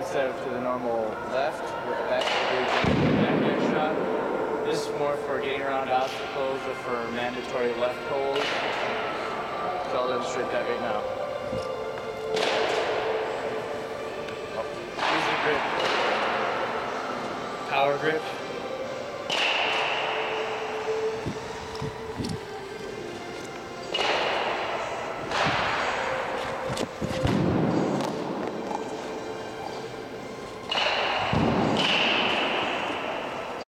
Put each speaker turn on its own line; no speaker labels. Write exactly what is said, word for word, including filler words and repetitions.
instead of to the normal left with the back, backhand shot. This is more for getting around obstacles or for mandatory left hold. So I'll demonstrate that right now. Oh. Easy grip. Power grip.